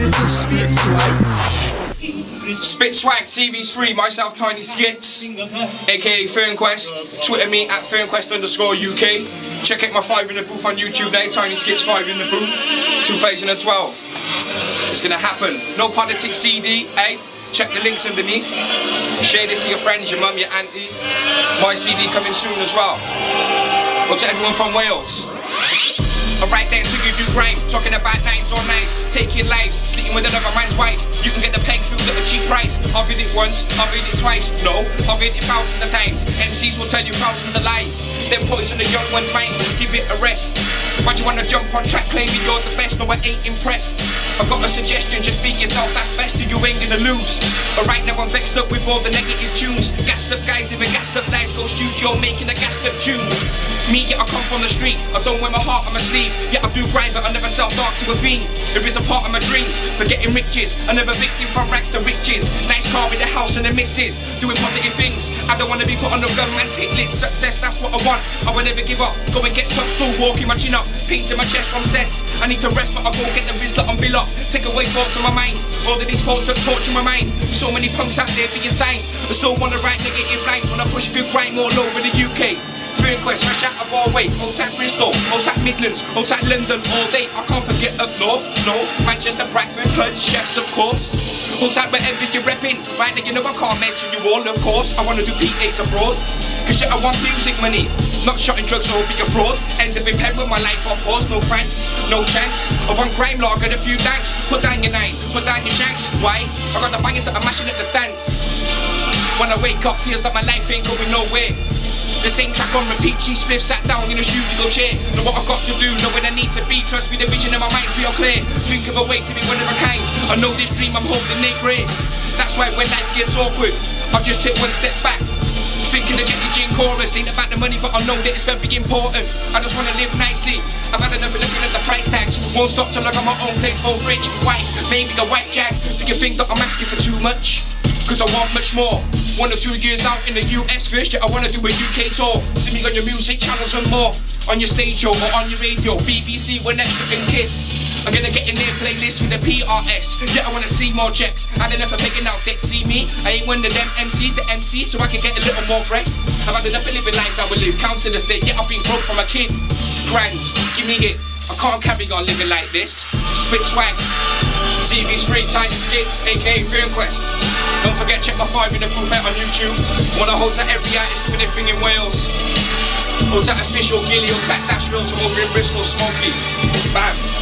Spit Swag Series 3, myself Tiny Skitz, aka Fernquest. Twitter me at Fernquest_UK. Check out my 5 in the booth on YouTube now, Tiny Skitz 5 in the booth, 2012. It's gonna happen. No Politics CD, eh? Check the links underneath. Share this to your friends, your mum, your auntie. My CD coming soon as well. Up to everyone from Wales. Alright then, so you do grime, talking about nights or nights, taking lives, sleeping with another man's wife. You can get the peg through at a cheap price. I've read it once, I've read it twice. No, I've read it thousands of times. MCs will tell you thousands of lies, then poison the young one's minds. Just give it a rest. Why do you wanna jump on track claiming you're the best? No, I ain't impressed. I've got a suggestion, just be yourself, that's best, or you ain't gonna lose. But right now I'm vexed up with all the negative tunes. Gassed up guys living gassed up lives, go studio making a gassed up tune. Me, yeah, I come from the street, I don't wear my heart on my sleeve. Yeah, I do grind, but I never sell dark to a fiend. There is a part of my dream, forgetting riches. Another victim from rags to riches. Nice car with a house and a missus, doing positive things. I don't wanna be put on the gun man's hit list. Success, that's what I want, I will never give up. Go and get stuck, still walking my chin up. Pains in my chest from cess. I need to rest, but I go get the Rizla on bill up. Take away thoughts on my mind, all of these thoughts that torture my mind. So many punks out there being signed, I still wanna write negative lines when I push good grime all over the UK. Fernquest, fresh out of our way, old tap Bristol, old tap Midlands, old tap London all day. I can't forget up north, no, Manchester, Bradford, Hull, Chefs of course. Old tap wherever you're repping, right now you know I can't mention you all of course. I wanna do PAs abroad, cause yeah, I want music money, not shotting drugs or be a fraud. End up in pen with my life on pause, no thanks, no chance. I want crime log and a few danks, put down your nine, put down your shanks. Why? I got the bangers that are mashing up the dance. When I wake up feels like my life ain't going nowhere. The same track on repeat, G-Spliff sat down in a studio chair. Know what I've got to do, know where I need to be. Trust me, the vision in my mind's real clear. Think of a way to be one of a kind. I know this dream I'm holding ain't rare. That's why when life gets awkward, I'll just take one step back. Thinking the Jesse Jane chorus ain't about the money, but I know that it's very important. I just wanna live nicely. I've had enough of looking at the price tags. Won't stop till I got my own place for rich, white, maybe a white jag. Do you think that I'm asking for too much? Cause I want much more. 1 or 2 years out in the US first, yeah, I wanna do a UK tour. See me on your music channels and more. On your stage show or on your radio, BBC, when extra and kids. I'm gonna get in their playlist with the PRS. Yeah, I wanna see more checks. I had enough of picking out that see me. I ain't one of them MCs, the MC, so I can get a little more rest. I've had enough of living life I will live, counting the state. Yeah, I've been broke from a kid. Grands, give me it. I can't carry on living like this. Spit Swag Series 3, Tiny Skitz, aka Fernquest. Don't forget, check my 5 in the booth out on YouTube. Wanna hold to every artist doing everything in Wales. Hold to official Gilly, hold to Nashville, so over in Bristol, Smoky. Bam.